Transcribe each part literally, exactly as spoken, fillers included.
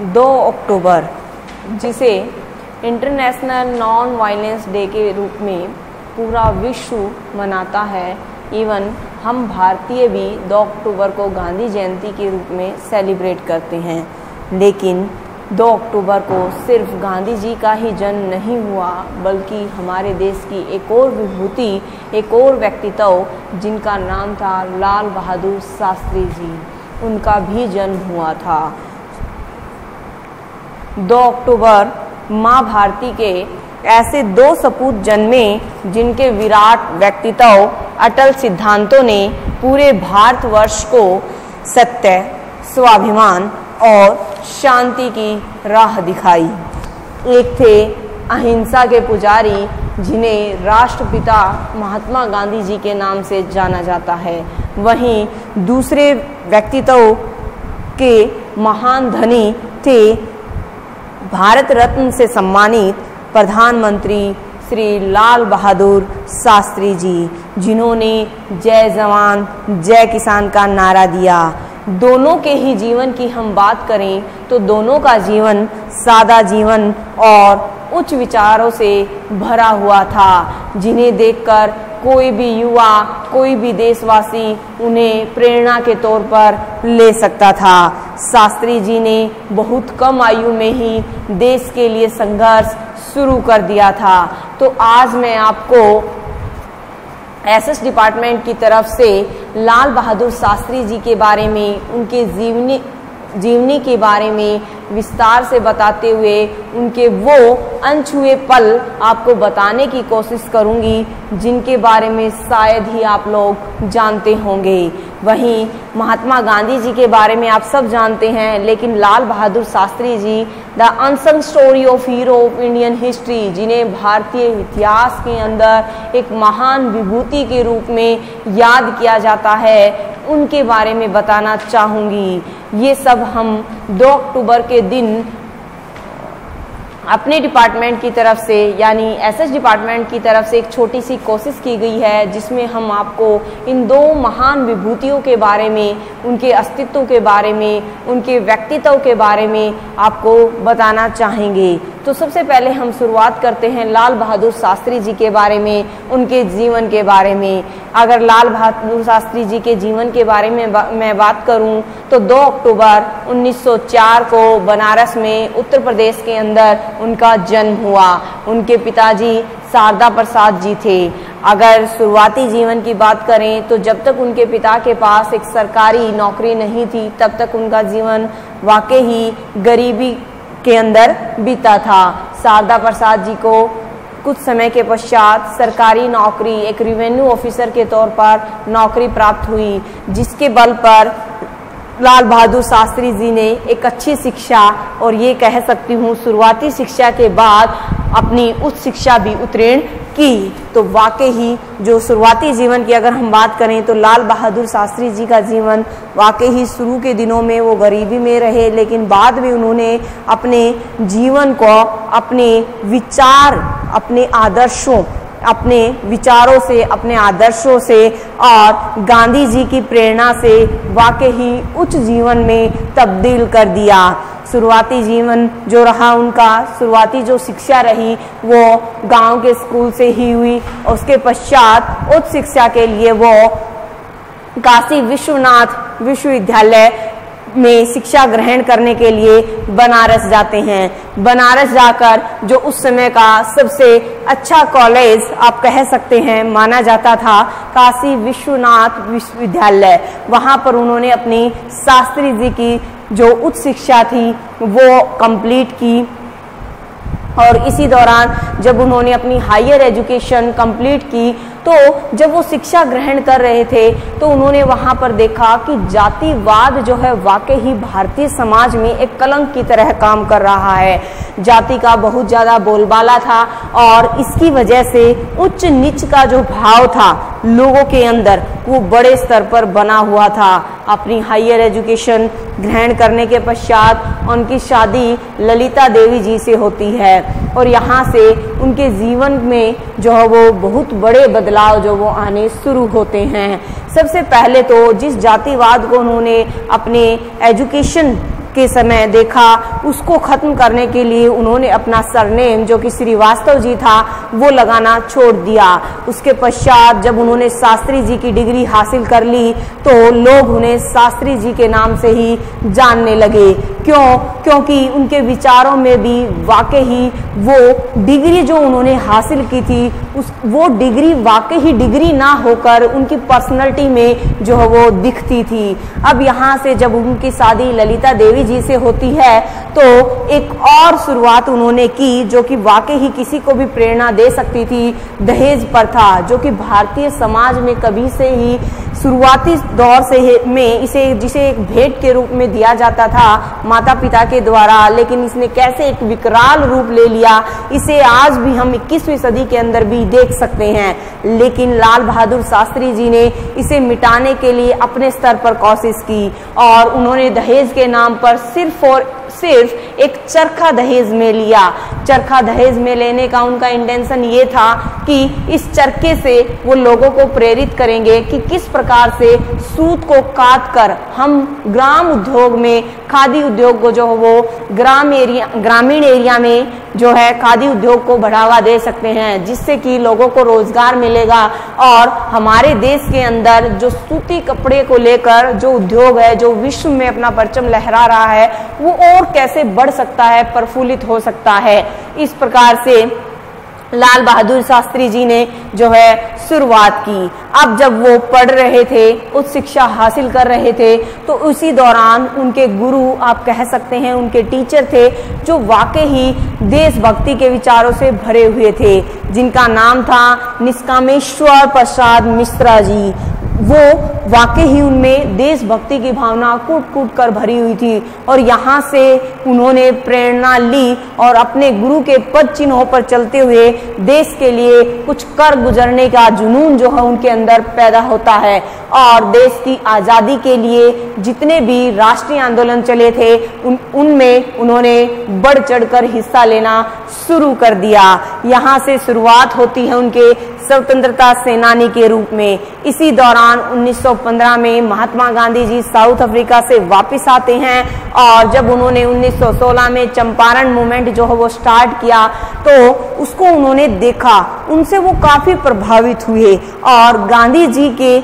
दो अक्टूबर, जिसे international non violence day के रूप में पूरा विश्व मनाता है, इवन हम भारतीय भी दो अक्टूबर को गांधी जयंती के रूप में सेलिब्रेट करते हैं। लेकिन दो अक्टूबर को सिर्फ गांधी जी का ही जन्म नहीं हुआ, बल्कि हमारे देश की एक और विभूति, एक और व्यक्तित्व जिनका नाम था लाल बहादुर शास्त्री जी, उनका भी जन्म हुआ था। दो अक्टूबर माँ भारती के ऐसे दो सपूत जन्मे जिनके विराट व्यक्तित्व, अटल सिद्धांतों ने पूरे भारतवर्ष को सत्य, स्वाभिमान और शांति की राह दिखाई। एक थे अहिंसा के पुजारी, जिन्हें राष्ट्रपिता महात्मा गांधी जी के नाम से जाना जाता है। वहीं दूसरे व्यक्तित्व के महान धनी थे भारत रत्न से सम्मानित प्रधानमंत्री श्री लाल बहादुर शास्त्री जी, जिन्होंने जय जवान जय किसान का नारा दिया। दोनों के ही जीवन की हम बात करें तो दोनों का जीवन सादा जीवन और उच्च विचारों से भरा हुआ था, जिन्हें देखकर कोई भी युवा, कोई भी देशवासी उन्हें प्रेरणा के तौर पर ले सकता था। शास्त्री जी ने बहुत कम आयु में ही देश के लिए संघर्ष शुरू कर दिया था। तो आज मैं आपको एसएस डिपार्टमेंट की तरफ से लाल बहादुर शास्त्री जी के बारे में, उनके जीवनी जीवनी के बारे में विस्तार से बताते हुए उनके वो अनछुए पल आपको बताने की कोशिश करूंगी, जिनके बारे में शायद ही आप लोग जानते होंगे। वहीं महात्मा गांधी जी के बारे में आप सब जानते हैं, लेकिन Lal Bahadur Shastri ji the unsung story of hero of Indian history, जिन्हें भारतीय इतिहास के अंदर एक महान विभूति के रूप में याद किया जाता है, उनके बारे में बताना चाहूँगी। ये सब हम दो अक्टूबर के दिन अपने डिपार्टमेंट की तरफ से, यानी एसएस डिपार्टमेंट की तरफ से एक छोटी सी कोशिश की गई है, जिसमें हम आपको इन दो महान विभूतियों के बारे में, उनके अस्तित्व के बारे में, उनके व्यक्तित्व के बारे में आपको बताना चाहेंगे। तो सबसे पहले हम शुरुआत करते हैं लाल बहादुर शास्त्री जी के बारे में, उनके जीवन के बारे में। अगर लाल बहादुर शास्त्री जी के जीवन के बारे में बा, मैं बात करूं तो दो अक्टूबर उन्नीस सौ चार को बनारस में उत्तर प्रदेश के अंदर उनका जन्म हुआ। उनके पिताजी शारदा प्रसाद जी थे। अगर शुरुआती जीवन की बात करें तो जब तक उनके पिता के पास एक सरकारी नौकरी नहीं थी, तब तक उनका जीवन वाकई ही गरीबी के अंदर बीता था। शारदा प्रसाद जी को कुछ समय के पश्चात सरकारी नौकरी, एक रेवेन्यू ऑफिसर के तौर पर नौकरी प्राप्त हुई, जिसके बल पर लाल बहादुर शास्त्री जी ने एक अच्छी शिक्षा, और ये कह सकती हूँ शुरुआती शिक्षा के बाद अपनी उच्च शिक्षा भी उत्तीर्ण की। तो वाकई ही जो शुरुआती जीवन की अगर हम बात करें तो लाल बहादुर शास्त्री जी का जीवन वाकई ही शुरू के दिनों में वो गरीबी में रहे, लेकिन बाद में उन्होंने अपने जीवन को अपने विचार, अपने आदर्शों, अपने विचारों से, अपने आदर्शों से और गांधी जी की प्रेरणा से वाकई ही उच्च जीवन में तब्दील कर दिया। शुरुआती जीवन जो रहा उनका, शुरुआती जो शिक्षा रही वो गांव के स्कूल से ही हुई, और उसके पश्चात उच्च शिक्षा के लिए वो काशी विश्वनाथ विश्वविद्यालय में शिक्षा ग्रहण करने के लिए बनारस जाते हैं। बनारस जाकर जो उस समय का सबसे अच्छा कॉलेज आप कह सकते हैं माना जाता था, काशी विश्वनाथ विश्वविद्यालय, वहां पर उन्होंने अपनी शास्त्री जी की जो उच्च शिक्षा थी वो कंप्लीट की। और इसी दौरान जब उन्होंने अपनी हायर एजुकेशन कंप्लीट की, तो जब वो शिक्षा ग्रहण कर रहे थे तो उन्होंने वहाँ पर देखा कि जातिवाद जो है वाकई ही भारतीय समाज में एक कलंक की तरह काम कर रहा है। जाति का बहुत ज़्यादा बोलबाला था, और इसकी वजह से उच्च नीच का जो भाव था लोगों के अंदर वो बड़े स्तर पर बना हुआ था। अपनी हायर एजुकेशन ग्रहण करने के पश्चात उनकी शादी ललिता देवी जी से होती है, और यहाँ से उनके जीवन में जो है वो बहुत बड़े बदलाव जो वो आने शुरू होते हैं। सबसे पहले तो जिस जातिवाद को उन्होंने अपने एजुकेशन के समय देखा, उसको खत्म करने के लिए उन्होंने अपना सरनेम जो कि श्रीवास्तव जी था वो लगाना छोड़ दिया। उसके पश्चात जब उन्होंने शास्त्री जी की डिग्री हासिल कर ली तो लोग उन्हें शास्त्री जी के नाम से ही जानने लगे। क्यों? क्योंकि उनके विचारों में भी वाकई ही वो डिग्री जो उन्होंने हासिल की थी उस वो डिग्री वाकई ही डिग्री ना होकर उनकी पर्सनैलिटी में जो है वो दिखती थी। अब यहाँ से जब उनकी शादी ललिता देवी जी से होती है तो एक और शुरुआत उन्होंने की जो कि वाकई ही किसी को भी प्रेरणा दे सकती थी, दहेज प्रथा, जो कि भारतीय समाज में कभी से ही शुरुआती दौर से में इसे जिसे एक भेंट के रूप में दिया जाता था माता पिता के द्वारा, लेकिन इसने कैसे एक विकराल रूप ले लिया इसे आज भी हम इक्कीसवीं सदी के अंदर भी देख सकते हैं। लेकिन लाल बहादुर शास्त्री जी ने इसे मिटाने के लिए अपने स्तर पर कोशिश की और उन्होंने दहेज के नाम पर सिर्फ और सिर्फ एक चरखा दहेज में लिया। चरखा दहेज में लेने का उनका इंटेंशन ये था कि इस चरखे से वो लोगों को प्रेरित करेंगे कि किस प्रकार से सूत को काट कर हम ग्राम उद्योग में खादी उद्योग को जो वो ग्राम एरिया ग्रामीण एरिया में जो है खादी उद्योग को बढ़ावा दे सकते हैं, जिससे कि लोगों को रोजगार मिलेगा और हमारे देश के अंदर जो सूती कपड़े को लेकर जो उद्योग है जो विश्व में अपना परचम लहरा रहा है वो और कैसे बढ़ सकता है, प्रफुल्लित हो सकता है। इस प्रकार से लाल बहादुर शास्त्री जी ने जो है शुरुआत की। अब जब वो पढ़ रहे थे, उच्च शिक्षा हासिल कर रहे थे, तो उसी दौरान उनके गुरु आप कह सकते हैं उनके टीचर थे जो वाकई ही देशभक्ति के विचारों से भरे हुए थे, जिनका नाम था निष्कामेश्वर प्रसाद मिश्रा जी। वो वाकई ही उनमें देशभक्ति की भावना कूट कूट कर भरी हुई थी और यहाँ से उन्होंने प्रेरणा ली और अपने गुरु के पद चिन्हों पर चलते हुए देश के लिए कुछ कर गुजरने का जुनून जो है उनके अंदर पैदा होता है और देश की आज़ादी के लिए जितने भी राष्ट्रीय आंदोलन चले थे उन उनमें उन्होंने बढ़ चढ़कर हिस्सा लेना शुरू कर दिया। यहाँ से शुरुआत होती है उनके स्वतंत्रता सेनानी के रूप में। इसी दौरान उन्नीस सौ पंद्रह में महात्मा गांधी जी साउथ अफ्रीका से वापस आते हैं और जब उन्होंने उन्नीस सौ सोलह में चंपारण मूवमेंट जो है वो स्टार्ट किया तो उसको उन्होंने देखा, उनसे वो काफी प्रभावित हुए और गांधी जी के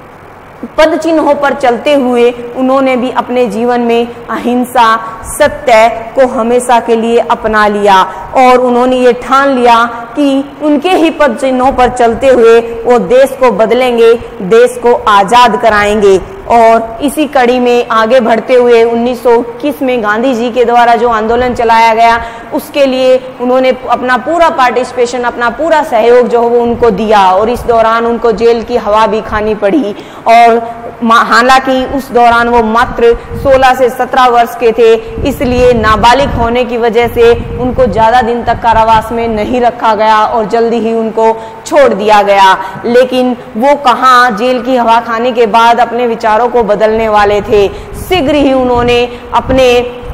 पद चिन्हों पर चलते हुए उन्होंने भी अपने जीवन में अहिंसा सत्य को हमेशा के लिए अपना लिया और उन्होंने ये ठान लिया कि उनके ही पद चिन्हों पर चलते हुए वो देश को बदलेंगे, देश को आज़ाद कराएंगे। और इसी कड़ी में आगे बढ़ते हुए उन्नीस सौ इक्कीस में गांधी जी के द्वारा जो आंदोलन चलाया गया उसके लिए उन्होंने अपना पूरा पार्टिसिपेशन, अपना पूरा सहयोग जो है वो उनको दिया और इस दौरान उनको जेल की हवा भी खानी पड़ी। और हालांकि उस दौरान वो मात्र सोलह से सत्रह वर्ष के थे, इसलिए नाबालिग होने की वजह से उनको ज़्यादा दिन तक कारावास में नहीं रखा गया और जल्दी ही उनको छोड़ दिया गया। लेकिन वो कहाँ जेल की हवा खाने के बाद अपने विचारों को बदलने वाले थे। शीघ्र ही उन्होंने अपने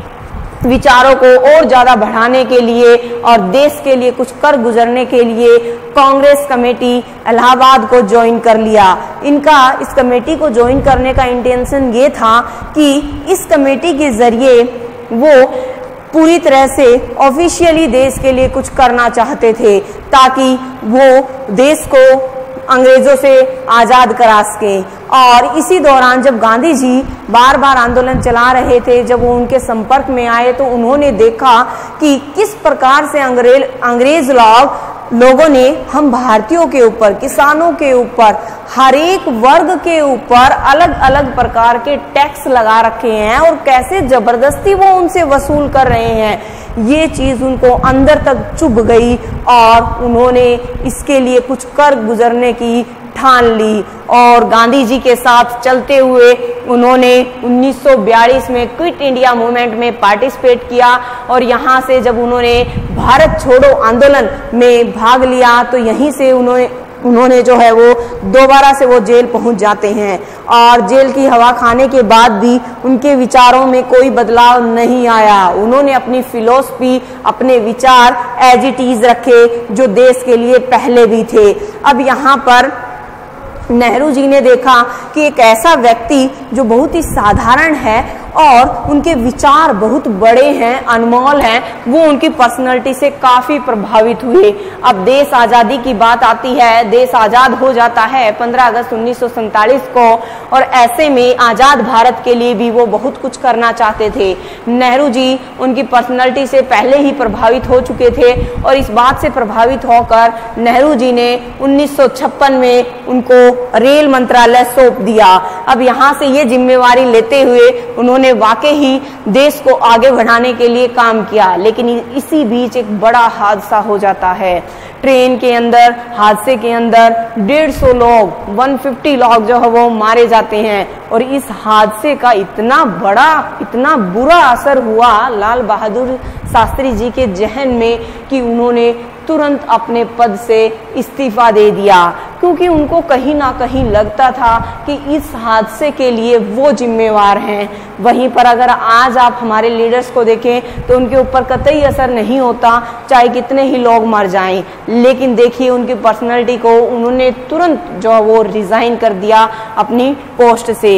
विचारों को और ज्यादा बढ़ाने के लिए और देश के लिए कुछ कर गुजरने के लिए कांग्रेस कमेटी इलाहाबाद को ज्वाइन कर लिया। इनका इस कमेटी को ज्वाइन करने का इंटेंशन ये था कि इस कमेटी के जरिए वो पूरी तरह से ऑफिशियली देश के लिए कुछ करना चाहते थे ताकि वो देश को अंग्रेजों से आज़ाद करा सके। और इसी दौरान जब गांधी जी बार बार आंदोलन चला रहे थे, जब वो उनके संपर्क में आए तो उन्होंने देखा कि किस प्रकार से अंग्रेज अंग्रेज लोग लोगों ने हम भारतीयों के ऊपर, किसानों के ऊपर, हर एक वर्ग के ऊपर अलग अलग प्रकार के टैक्स लगा रखे हैं और कैसे जबरदस्ती वो उनसे वसूल कर रहे हैं। ये चीज उनको अंदर तक चुभ गई और उन्होंने इसके लिए कुछ कर गुजरने की ठान ली और गांधी जी के साथ चलते हुए उन्होंने उन्नीस सौ बयालीस में क्विट इंडिया मूवमेंट में पार्टिसिपेट किया और यहाँ से जब उन्होंने भारत छोड़ो आंदोलन में भाग लिया तो यहीं से उन्होंने उन्होंने जो है वो दोबारा से वो जेल पहुंच जाते हैं और जेल की हवा खाने के बाद भी उनके विचारों में कोई बदलाव नहीं आया। उन्होंने अपनी फिलॉसफी, अपने विचार एज इट इज रखे जो देश के लिए पहले भी थे। अब यहाँ पर नेहरू जी ने देखा कि एक ऐसा व्यक्ति जो बहुत ही साधारण है और उनके विचार बहुत बड़े हैं, अनमोल हैं, वो उनकी पर्सनैलिटी से काफी प्रभावित हुए। अब देश आजादी की बात आती है, देश आजाद हो जाता है पंद्रह अगस्त उन्नीस सौ सैंतालीस को, और ऐसे में आजाद भारत के लिए भी वो बहुत कुछ करना चाहते थे। नेहरू जी उनकी पर्सनैलिटी से पहले ही प्रभावित हो चुके थे और इस बात से प्रभावित होकर नेहरू जी ने उन्नीस सौ छप्पन में उनको रेल मंत्रालय सौंप दिया। अब यहाँ से ये जिम्मेवारी लेते हुए उन्होंने वाकई ही देश को आगे बढ़ाने के लिए काम किया, लेकिन इसी बीच एक बड़ा हादसा हो जाता है। ट्रेन के अंदर हादसे के अंदर डेढ़ सौ लोग एक सौ पचास लोग जो है वो मारे जाते हैं और इस हादसे का इतना बड़ा इतना बुरा असर हुआ लाल बहादुर शास्त्री जी के जहन में कि उन्होंने तुरंत अपने पद से इस्तीफा दे दिया, क्योंकि उनको कहीं ना कहीं लगता था कि इस हादसे के लिए वो जिम्मेवार हैं। वहीं पर अगर आज आप हमारे लीडर्स को देखें तो उनके ऊपर कतई असर नहीं होता, चाहे कितने ही लोग मर जाएं, लेकिन देखिए उनकी पर्सनैलिटी को उन्होंने तुरंत जो वो रिजाइन कर दिया अपनी पोस्ट से।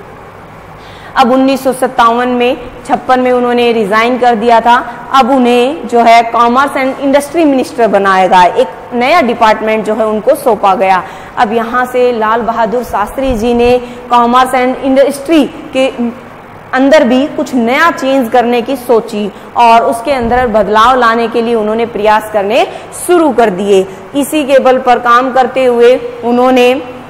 अब उन्नीस सौ सत्तावन में छप्पन में उन्होंने रिजाइन कर दिया था। अब उन्हें जो है कॉमर्स एंड इंडस्ट्री मिनिस्टर बनाया गया, एक नया डिपार्टमेंट जो है उनको सौंपा गया। अब यहाँ से लाल बहादुर शास्त्री जी ने कॉमर्स एंड इंडस्ट्री के अंदर भी कुछ नया चेंज करने की सोची और उसके अंदर बदलाव लाने के लिए उन्होंने प्रयास करने शुरू कर दिए। इसी के बल पर काम करते हुए उन्होंने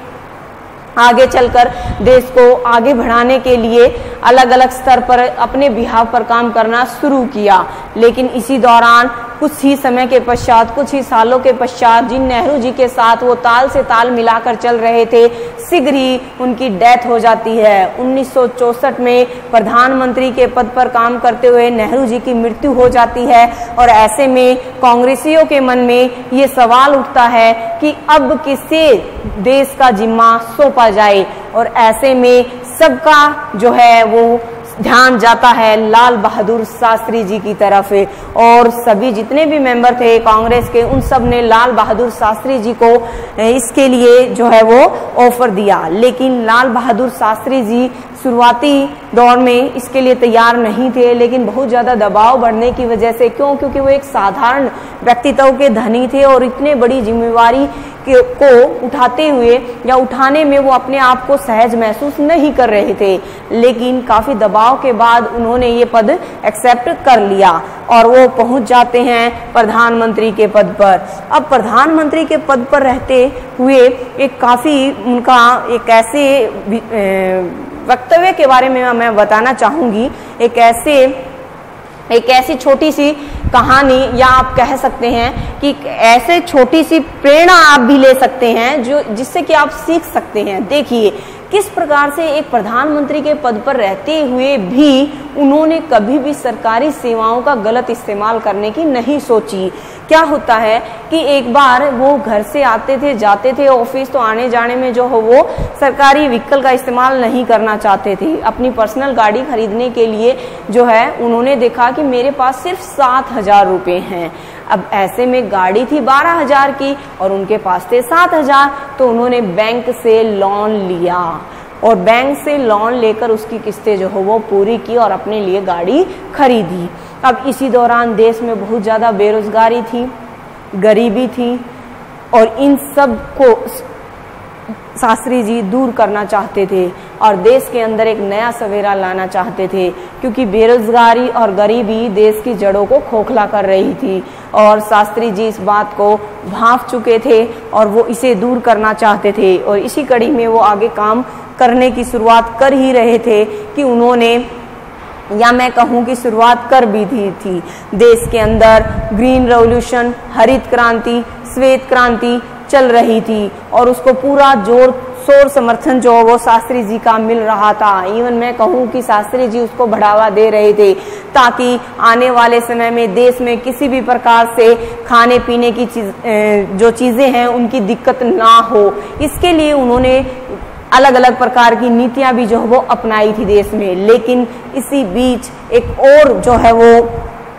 आगे चलकर देश को आगे बढ़ाने के लिए अलग अलग स्तर पर अपने बिहाव पर काम करना शुरू किया। लेकिन इसी दौरान कुछ ही समय के पश्चात, कुछ ही सालों के पश्चात, जिन नेहरू जी के साथ वो ताल से ताल मिलाकर चल रहे थे, शीघ्र ही उनकी डेथ हो जाती है। उन्नीस सौ चौसठ में प्रधानमंत्री के पद पर काम करते हुए नेहरू जी की मृत्यु हो जाती है और ऐसे में कांग्रेसियों के मन में ये सवाल उठता है कि अब किसे देश का जिम्मा सौंपा जाए, और ऐसे में सबका जो है वो ध्यान जाता है लाल बहादुर शास्त्री जी की तरफ और सभी जितने भी मेंबर थे कांग्रेस के, उन सब ने लाल बहादुर शास्त्री जी को इसके लिए जो है वो ऑफर दिया। लेकिन लाल बहादुर शास्त्री जी शुरुआती दौर में इसके लिए तैयार नहीं थे, लेकिन बहुत ज़्यादा दबाव बढ़ने की वजह से, क्यों क्योंकि वो एक साधारण व्यक्तित्व के धनी थे और इतने बड़ी जिम्मेवारी को उठाते हुए या उठाने में वो अपने आप को सहज महसूस नहीं कर रहे थे। लेकिन काफ़ी दबाव के बाद उन्होंने ये पद एक्सेप्ट कर लिया और वो पहुंच जाते हैं प्रधानमंत्री के पद पर। अब प्रधानमंत्री के पद पर रहते हुए एक काफ़ी उनका एक ऐसे वक्तव्य के बारे में मैं बताना चाहूँगी, एक ऐसे एक ऐसी छोटी सी कहानी या आप कह सकते हैं कि ऐसे छोटी सी प्रेरणा आप भी ले सकते हैं जो जिससे कि आप सीख सकते हैं। देखिए किस प्रकार से एक प्रधानमंत्री के पद पर रहते हुए भी उन्होंने कभी भी सरकारी सेवाओं का गलत इस्तेमाल करने की नहीं सोची। क्या होता है कि एक बार वो घर से आते थे जाते थे ऑफिस, तो आने जाने में जो हो वो सरकारी व्हीकल का इस्तेमाल नहीं करना चाहते थे। अपनी पर्सनल गाड़ी खरीदने के लिए जो है उन्होंने देखा कि मेरे पास सिर्फ सात हजार रुपये हैं। अब ऐसे में गाड़ी थी बारह हजार की और उनके पास थे सात हजार, तो उन्होंने बैंक से लोन लिया और बैंक से लोन लेकर उसकी किस्तें जो हो वो पूरी की और अपने लिए गाड़ी खरीदी। अब इसी दौरान देश में बहुत ज़्यादा बेरोजगारी थी, गरीबी थी और इन सब को शास्त्री जी दूर करना चाहते थे और देश के अंदर एक नया सवेरा लाना चाहते थे, क्योंकि बेरोजगारी और गरीबी देश की जड़ों को खोखला कर रही थी और शास्त्री जी इस बात को भांप चुके थे और वो इसे दूर करना चाहते थे। और इसी कड़ी में वो आगे काम करने की शुरुआत कर ही रहे थे कि उन्होंने, या मैं कहूँ कि शुरुआत कर भी दी थी। देश के अंदर ग्रीन रेवोल्यूशन, हरित क्रांति, श्वेत क्रांति चल रही थी और उसको पूरा जोर शोर समर्थन जो वो शास्त्री जी का मिल रहा था। इवन मैं कहूँ कि शास्त्री जी उसको बढ़ावा दे रहे थे ताकि आने वाले समय में देश में किसी भी प्रकार से खाने पीने की चीज जो चीज़ें हैं उनकी दिक्कत ना हो। इसके लिए उन्होंने अलग अलग प्रकार की नीतियां भी जो है वो अपनाई थी देश में। लेकिन इसी बीच एक और जो है वो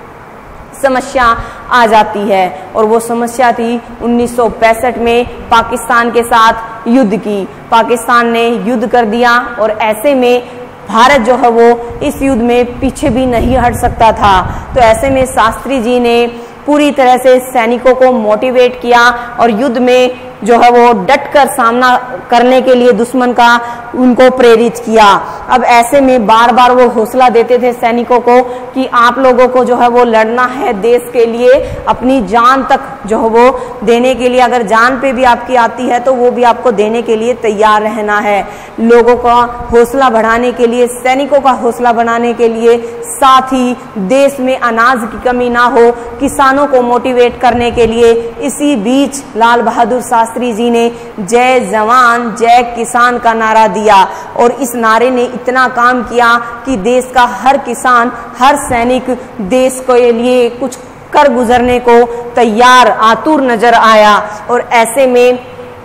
समस्या आ जाती है और वो समस्या थी उन्नीस सौ पैंसठ में पाकिस्तान के साथ युद्ध की। पाकिस्तान ने युद्ध कर दिया और ऐसे में भारत जो है वो इस युद्ध में पीछे भी नहीं हट सकता था। तो ऐसे में शास्त्री जी ने पूरी तरह से सैनिकों को मोटिवेट किया और युद्ध में जो है वो डट कर सामना करने के लिए दुश्मन का उनको प्रेरित किया। अब ऐसे में बार बार वो हौसला देते थे सैनिकों को कि आप लोगों को जो है वो लड़ना है देश के लिए, अपनी जान तक जो है वो देने के लिए, अगर जान पे भी आपकी आती है तो वो भी आपको देने के लिए तैयार रहना है। लोगों का हौसला बढ़ाने के लिए, सैनिकों का हौसला बढ़ाने के लिए, साथ ही देश में अनाज की कमी ना हो, किसानों को मोटिवेट करने के लिए इसी बीच लाल बहादुर शास्त्री जी ने जय जवान जय किसान का नारा दिया और इस नारे ने इतना काम किया कि देश का हर किसान, हर सैनिक देश के लिए कुछ कर गुजरने को तैयार आतुर नजर आया। और ऐसे में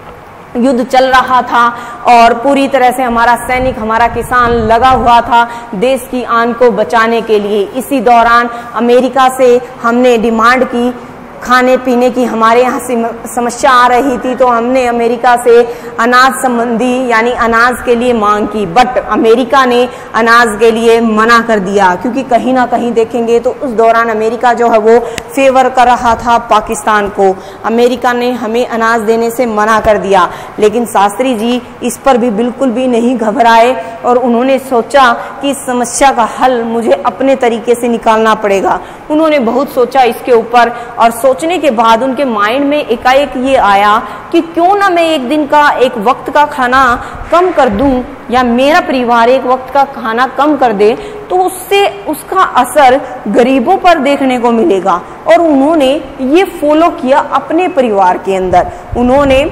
युद्ध चल रहा था और पूरी तरह से हमारा सैनिक, हमारा किसान लगा हुआ था देश की आन को बचाने के लिए। इसी दौरान अमेरिका से हमने डिमांड की, खाने पीने की हमारे यहाँ समस्या आ रही थी, तो हमने अमेरिका से अनाज संबंधी यानी अनाज के लिए मांग की, बट अमेरिका ने अनाज के लिए मना कर दिया, क्योंकि कहीं ना कहीं देखेंगे तो उस दौरान अमेरिका जो है वो फेवर कर रहा था पाकिस्तान को। अमेरिका ने हमें अनाज देने से मना कर दिया, लेकिन शास्त्री जी इस पर भी बिल्कुल भी नहीं घबराए और उन्होंने सोचा कि इस समस्या का हल मुझे अपने तरीके से निकालना पड़ेगा। उन्होंने बहुत सोचा इसके ऊपर और सोचने के बाद उनके माइंड में एकाएक ये आया कि क्यों ना मैं एक दिन का, एक वक्त का खाना कम कर दूं, या मेरा परिवार एक वक्त का खाना कम कर दे तो उससे उसका असर गरीबों पर देखने को मिलेगा। और उन्होंने ये फॉलो किया अपने परिवार के अंदर। उन्होंने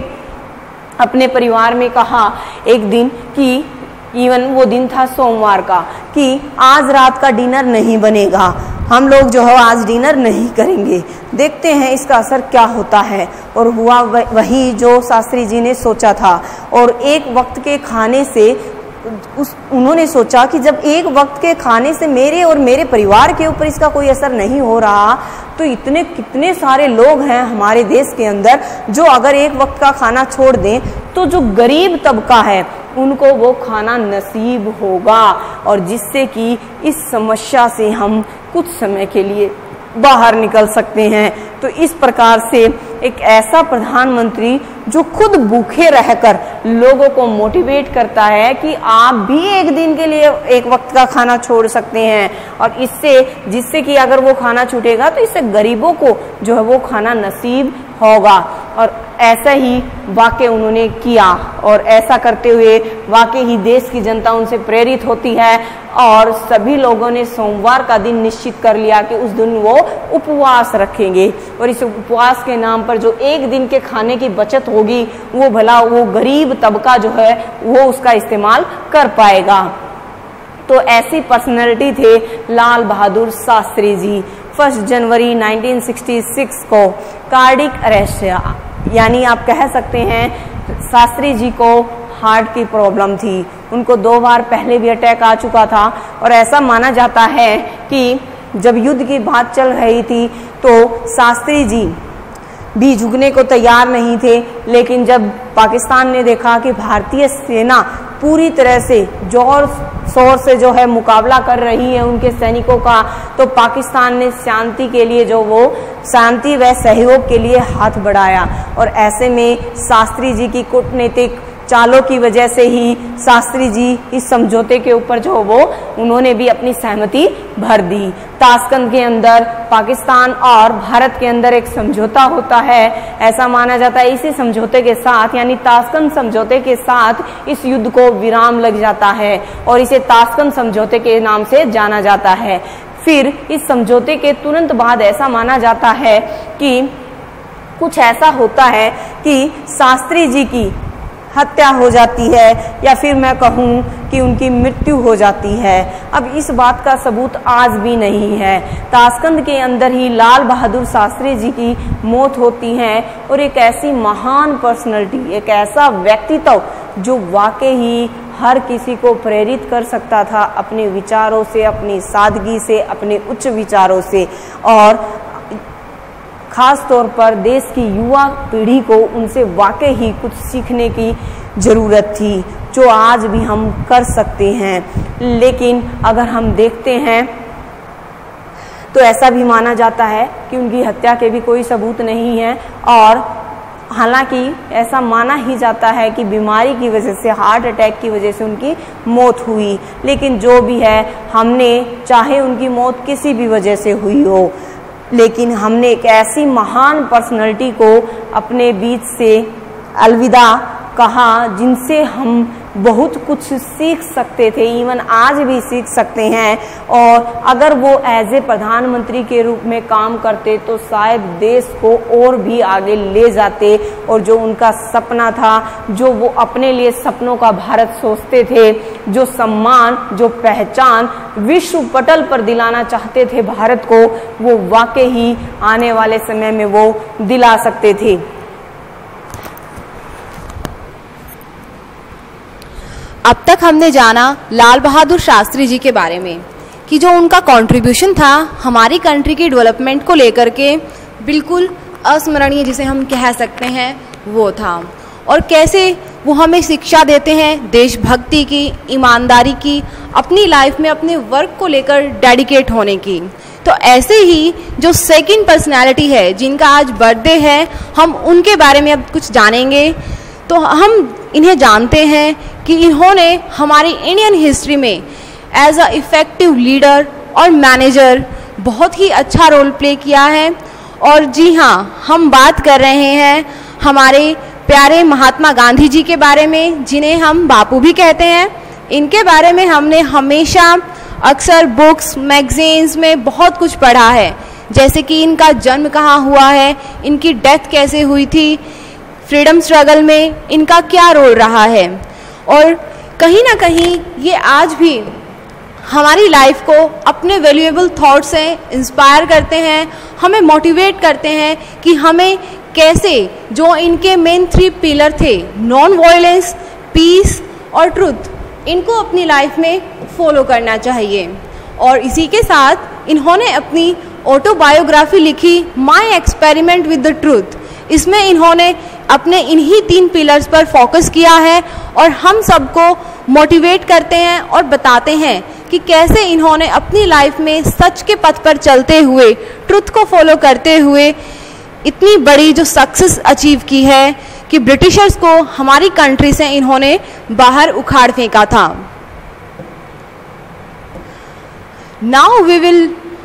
अपने परिवार में कहा एक दिन कि इवन वो दिन था सोमवार का, कि आज रात का डिनर नहीं बनेगा, हम लोग जो है आज डिनर नहीं करेंगे, देखते हैं इसका असर क्या होता है। और हुआ वही जो शास्त्री जी ने सोचा था। और एक वक्त के खाने से उस उन्होंने सोचा कि जब एक वक्त के खाने से मेरे और मेरे परिवार के ऊपर इसका कोई असर नहीं हो रहा, तो इतने कितने सारे लोग हैं हमारे देश के अंदर जो अगर एक वक्त का खाना छोड़ दें तो जो गरीब तबका है उनको वो खाना नसीब होगा, और जिससे कि इस समस्या से हम कुछ समय के लिए बाहर निकल सकते हैं। तो इस प्रकार से एक ऐसा प्रधानमंत्री जो खुद भूखे रहकर लोगों को मोटिवेट करता है कि आप भी एक दिन के लिए एक वक्त का खाना छोड़ सकते हैं, और इससे जिससे कि अगर वो खाना छूटेगा तो इससे गरीबों को जो है वो खाना नसीब होगा। और ऐसा ही वाकई उन्होंने किया, और ऐसा करते हुए वाकई ही देश की जनता उनसे प्रेरित होती है, और सभी लोगों ने सोमवार का दिन निश्चित कर लिया कि उस दिन वो उपवास रखेंगे, और इस उपवास के नाम पर जो एक दिन के खाने की बचत होगी वो भला वो गरीब तबका जो है वो उसका इस्तेमाल कर पाएगा। तो ऐसी पर्सनैलिटी थे Lal Bahadur Shastri ji. First January nineteen sixty six को कार्डिक अरेस्ट, यानी आप कह सकते हैं शास्त्री जी को हार्ट की प्रॉब्लम थी, उनको दो बार पहले भी अटैक आ चुका था। और ऐसा माना जाता है कि जब युद्ध की बात चल रही थी तो शास्त्री जी भी झुकने को तैयार नहीं थे, लेकिन जब पाकिस्तान ने देखा कि भारतीय सेना पूरी तरह से जोर शोर से जो है मुकाबला कर रही है उनके सैनिकों का, तो पाकिस्तान ने शांति के लिए जो वो शांति व सहयोग के लिए हाथ बढ़ाया। और ऐसे में शास्त्री जी की कूटनीतिक चालों की वजह से ही शास्त्री जी इस समझौते के ऊपर जो वो उन्होंने भी अपनी सहमति भर दी। ताशकंद के अंदर पाकिस्तान और भारत के अंदर एक समझौता होता है, ऐसा माना जाता है इसी समझौते के साथ यानी ताशकंद समझौते के साथ इस युद्ध को विराम लग जाता है और इसे ताशकंद समझौते के नाम से जाना जाता है। फिर इस समझौते के तुरंत बाद ऐसा माना जाता है कि कुछ ऐसा होता है कि शास्त्री जी की हत्या हो जाती है या फिर मैं कहूँ कि उनकी मृत्यु हो जाती है। अब इस बात का सबूत आज भी नहीं है। ताशकंद के अंदर ही लाल बहादुर शास्त्री जी की मौत होती है और एक ऐसी महान पर्सनैलिटी, एक ऐसा व्यक्तित्व जो वाकई ही हर किसी को प्रेरित कर सकता था अपने विचारों से, अपनी सादगी से, अपने उच्च विचारों से, और खास तौर पर देश की युवा पीढ़ी को उनसे वाकई ही कुछ सीखने की ज़रूरत थी, जो आज भी हम कर सकते हैं। लेकिन अगर हम देखते हैं तो ऐसा भी माना जाता है कि उनकी हत्या के भी कोई सबूत नहीं है, और हालांकि ऐसा माना ही जाता है कि बीमारी की वजह से, हार्ट अटैक की वजह से उनकी मौत हुई। लेकिन जो भी है, हमने चाहे उनकी मौत किसी भी वजह से हुई हो, लेकिन हमने एक ऐसी महान पर्सनैलिटी को अपने बीच से अलविदा कहा जिनसे हम बहुत कुछ सीख सकते थे, इवन आज भी सीख सकते हैं। और अगर वो एज ए प्रधानमंत्री के रूप में काम करते तो शायद देश को और भी आगे ले जाते, और जो उनका सपना था, जो वो अपने लिए सपनों का भारत सोचते थे, जो सम्मान, जो पहचान विश्व पटल पर दिलाना चाहते थे भारत को, वो वाकई ही आने वाले समय में वो दिला सकते थे। अब तक हमने जाना लाल बहादुर शास्त्री जी के बारे में कि जो उनका कंट्रीब्यूशन था हमारी कंट्री की डेवलपमेंट को लेकर के बिल्कुल अस्मरणीय जिसे हम कह सकते हैं वो था, और कैसे वो हमें शिक्षा देते हैं देशभक्ति की, ईमानदारी की, अपनी लाइफ में अपने वर्क को लेकर डेडिकेट होने की। तो ऐसे ही जो सेकंड पर्सनालिटी है जिनका आज बर्थडे है, हम उनके बारे में अब कुछ जानेंगे। तो हम इन्हें जानते हैं कि इन्होंने हमारी इंडियन हिस्ट्री में एज अ इफ़ेक्टिव लीडर और मैनेजर बहुत ही अच्छा रोल प्ले किया है। और जी हाँ, हम बात कर रहे हैं हमारे प्यारे महात्मा गांधी जी के बारे में, जिन्हें हम बापू भी कहते हैं। इनके बारे में हमने हमेशा अक्सर बुक्स, मैगजीन्स में बहुत कुछ पढ़ा है, जैसे कि इनका जन्म कहाँ हुआ है, इनकी डेथ कैसे हुई थी, फ्रीडम स्ट्रगल में इनका क्या रोल रहा है। और कहीं ना कहीं ये आज भी हमारी लाइफ को अपने वैल्यूएबल थॉट से इंस्पायर करते हैं, हमें मोटिवेट करते हैं कि हमें कैसे जो इनके मेन थ्री पिलर थे, नॉन वायलेंस, पीस और ट्रुथ, इनको अपनी लाइफ में फॉलो करना चाहिए। और इसी के साथ इन्होंने अपनी ऑटोबायोग्राफी लिखी, my experiment with the truth. इसमें इन्होंने अपने इन्हीं तीन पिलर्स पर फोकस किया है और हम सबको मोटिवेट करते हैं और बताते हैं कि कैसे इन्होंने अपनी लाइफ में सच के पथ पर चलते हुए, ट्रुथ को फॉलो करते हुए इतनी बड़ी जो सक्सेस अचीव की है कि ब्रिटिशर्स को हमारी कंट्री से इन्होंने बाहर उखाड़ फेंका था। Now we will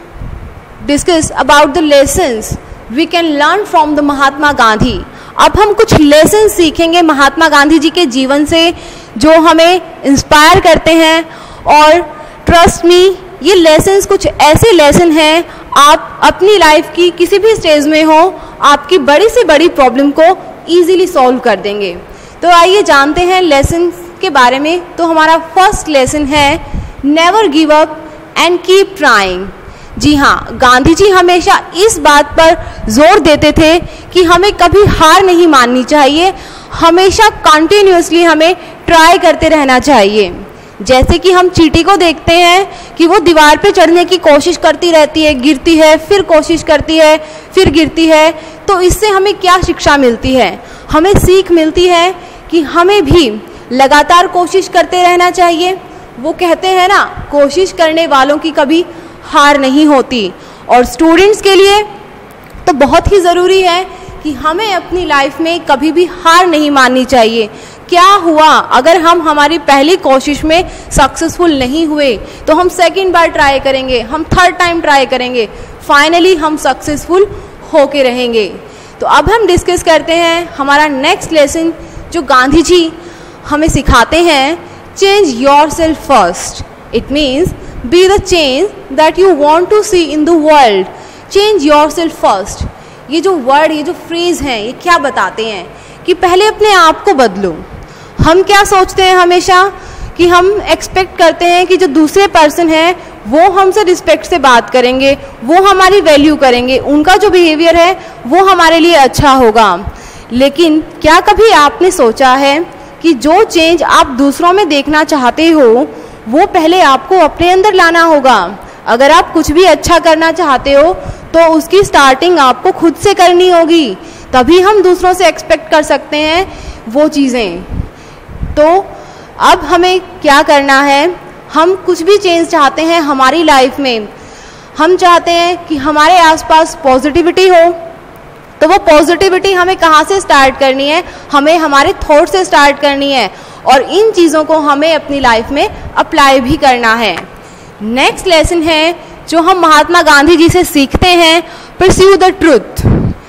discuss about the lessons we can learn from the Mahatma Gandhi. अब हम कुछ लेसन सीखेंगे महात्मा गांधी जी के जीवन से जो हमें इंस्पायर करते हैं। और ट्रस्ट मी, ये लेसन्स कुछ ऐसे लेसन हैं, आप अपनी लाइफ की किसी भी स्टेज में हो, आपकी बड़ी से बड़ी प्रॉब्लम को इजीली सॉल्व कर देंगे। तो आइए जानते हैं लेसन के बारे में। तो हमारा फर्स्ट लेसन है never give up and keep trying. जी हाँ, गांधी जी हमेशा इस बात पर जोर देते थे कि हमें कभी हार नहीं माननी चाहिए, हमेशा कंटिन्यूअसली हमें ट्राई करते रहना चाहिए। जैसे कि हम चींटी को देखते हैं कि वो दीवार पे चढ़ने की कोशिश करती रहती है, गिरती है, फिर कोशिश करती है, फिर गिरती है। तो इससे हमें क्या शिक्षा मिलती है? हमें सीख मिलती है कि हमें भी लगातार कोशिश करते रहना चाहिए। वो कहते हैं ना, कोशिश करने वालों की कभी हार नहीं होती। और स्टूडेंट्स के लिए तो बहुत ही ज़रूरी है कि हमें अपनी लाइफ में कभी भी हार नहीं माननी चाहिए। क्या हुआ अगर हम हमारी पहली कोशिश में सक्सेसफुल नहीं हुए, तो हम सेकंड बार ट्राई करेंगे, हम थर्ड टाइम ट्राई करेंगे, फाइनली हम सक्सेसफुल होके रहेंगे। तो अब हम डिस्कस करते हैं हमारा नेक्स्ट लेसन जो गांधी जी हमें सिखाते हैं, change yourself first. It means be the change that you want to see in the world. Change yourself first, ये जो वर्ड, ये जो फ्रेज हैं, ये क्या बताते हैं कि पहले अपने आप को बदलो। हम क्या सोचते हैं हमेशा कि हम एक्सपेक्ट करते हैं कि जो दूसरे पर्सन हैं वो हमसे रिस्पेक्ट से बात करेंगे, वो हमारी वैल्यू करेंगे, उनका जो बिहेवियर है वो हमारे लिए अच्छा होगा। लेकिन क्या कभी आपने सोचा है कि जो चेंज आप दूसरों में देखना चाहते हो वो पहले आपको अपने अंदर लाना होगा। अगर आप कुछ भी अच्छा करना चाहते हो तो उसकी स्टार्टिंग आपको खुद से करनी होगी, तभी हम दूसरों से एक्सपेक्ट कर सकते हैं वो चीज़ें। तो अब हमें क्या करना है, हम कुछ भी चेंज चाहते हैं हमारी लाइफ में, हम चाहते हैं कि हमारे आसपास पॉजिटिविटी हो, तो वो पॉजिटिविटी हमें कहाँ से स्टार्ट करनी है, हमें हमारे थॉट से स्टार्ट करनी है और इन चीज़ों को हमें अपनी लाइफ में अप्लाई भी करना है। नेक्स्ट लेसन है जो हम महात्मा गांधी जी से सीखते हैं, pursue the truth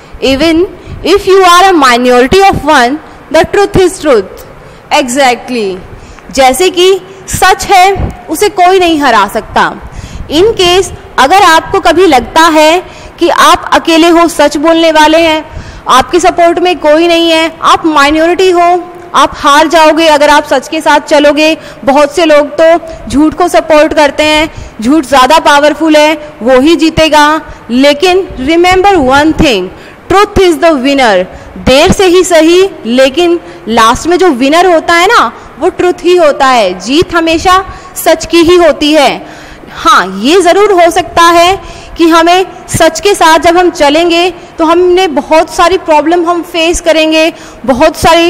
even if you are a minority of one, the truth is truth. Exactly, जैसे कि सच है उसे कोई नहीं हरा सकता। इन केस अगर आपको कभी लगता है कि आप अकेले हो सच बोलने वाले हैं, आपके सपोर्ट में कोई नहीं है, आप माइनॉरिटी हो, आप हार जाओगे अगर आप सच के साथ चलोगे। बहुत से लोग तो झूठ को सपोर्ट करते हैं, झूठ ज़्यादा पावरफुल है, वो ही जीतेगा। लेकिन remember one thing, truth is the winner. देर से ही सही, लेकिन लास्ट में जो विनर होता है ना, वो ट्रूथ ही होता है। जीत हमेशा सच की ही होती है। हाँ, ये ज़रूर हो सकता है कि हमें सच के साथ जब हम चलेंगे तो हमने बहुत सारी प्रॉब्लम हम फेस करेंगे, बहुत सारी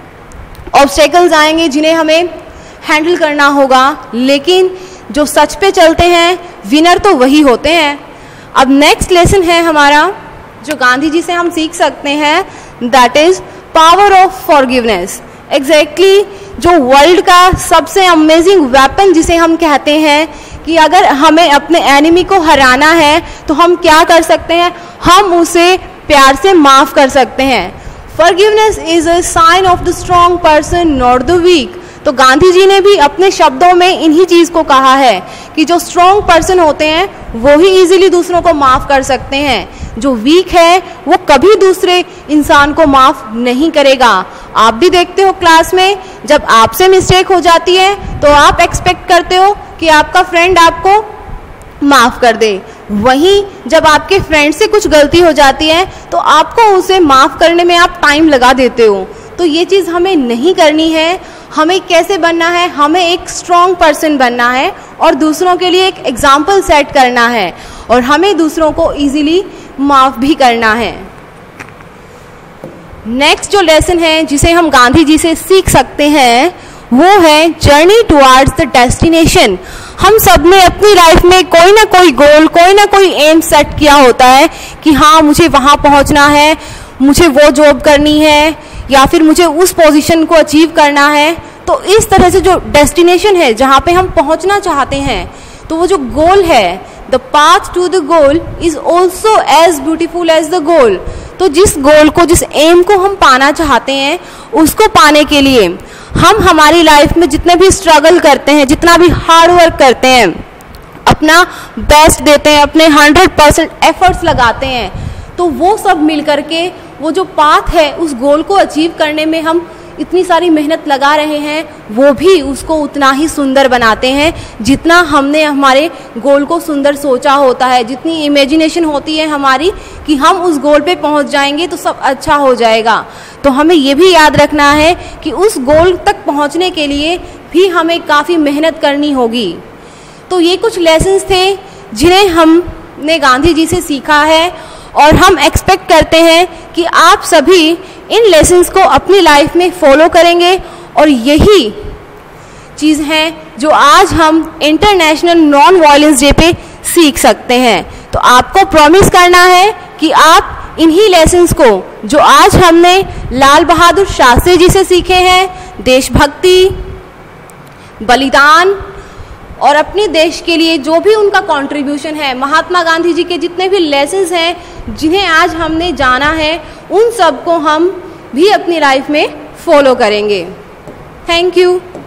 ऑब्स्टेकल्स आएंगे जिन्हें हमें हैंडल करना होगा। लेकिन जो सच पे चलते हैं विनर तो वही होते हैं। अब नेक्स्ट लेसन है हमारा जो गांधी जी से हम सीख सकते हैं, that is power of forgiveness. Exactly, जो वर्ल्ड का सबसे अमेजिंग वेपन जिसे हम कहते हैं कि अगर हमें अपने एनिमी को हराना है तो हम क्या कर सकते हैं, हम उसे प्यार से माफ़ कर सकते हैं। Forgiveness is a sign of the strong person not the weak. तो गांधी जी ने भी अपने शब्दों में इन्हीं चीज़ को कहा है कि जो स्ट्रॉन्ग पर्सन होते हैं वो ही इजीली दूसरों को माफ़ कर सकते हैं, जो वीक है वो कभी दूसरे इंसान को माफ़ नहीं करेगा। आप भी देखते हो क्लास में जब आपसे मिस्टेक हो जाती है तो आप एक्सपेक्ट करते हो कि आपका फ्रेंड आपको माफ़ कर दे, वहीं जब आपके फ्रेंड से कुछ गलती हो जाती है तो आपको उसे माफ़ करने में आप टाइम लगा देते हो। तो ये चीज़ हमें नहीं करनी है। हमें कैसे बनना है, हमें एक स्ट्रॉन्ग पर्सन बनना है और दूसरों के लिए एक एग्जाम्पल सेट करना है और हमें दूसरों को इजीली माफ़ भी करना है। नेक्स्ट जो लेसन है जिसे हम गांधी जी से सीख सकते हैं वो है जर्नी टुवर्ड्स द डेस्टिनेशन। हम सब ने अपनी लाइफ में कोई ना कोई गोल, कोई ना कोई एम सेट किया होता है कि हाँ मुझे वहाँ पहुँचना है, मुझे वो जॉब करनी है या फिर मुझे उस पोजीशन को अचीव करना है। तो इस तरह से जो डेस्टिनेशन है जहाँ पे हम पहुँचना चाहते हैं, तो वो जो गोल है, the path to the goal is also as beautiful as the goal. तो जिस गोल को, जिस एम को हम पाना चाहते हैं, उसको पाने के लिए हम हमारी लाइफ में जितने भी स्ट्रगल करते हैं, जितना भी हार्ड वर्क करते हैं, अपना बेस्ट देते हैं, अपने हंड्रेड परसेंट एफर्ट्स लगाते हैं, तो वो सब मिल करके वो जो पाथ है उस गोल को अचीव करने में हम इतनी सारी मेहनत लगा रहे हैं, वो भी उसको उतना ही सुंदर बनाते हैं जितना हमने हमारे गोल को सुंदर सोचा होता है, जितनी इमेजिनेशन होती है हमारी कि हम उस गोल पे पहुंच जाएंगे तो सब अच्छा हो जाएगा। तो हमें ये भी याद रखना है कि उस गोल तक पहुंचने के लिए भी हमें काफ़ी मेहनत करनी होगी। तो ये कुछ लेसन्स थे जिन्हें हमने गांधी जी से सीखा है और हम एक्सपेक्ट करते हैं कि आप सभी इन लेसन्स को अपनी लाइफ में फॉलो करेंगे और यही चीज़ हैं जो आज हम इंटरनेशनल नॉन वायलेंस डे पे सीख सकते हैं। तो आपको प्रॉमिस करना है कि आप इन्हीं लेसन्स को जो आज हमने लाल बहादुर शास्त्री जी से सीखे हैं, देशभक्ति, बलिदान और अपने देश के लिए जो भी उनका कंट्रीब्यूशन है, महात्मा गांधी जी के जितने भी लेसन्स हैं जिन्हें आज हमने जाना है, उन सब को हम भी अपनी लाइफ में फॉलो करेंगे। Thank you.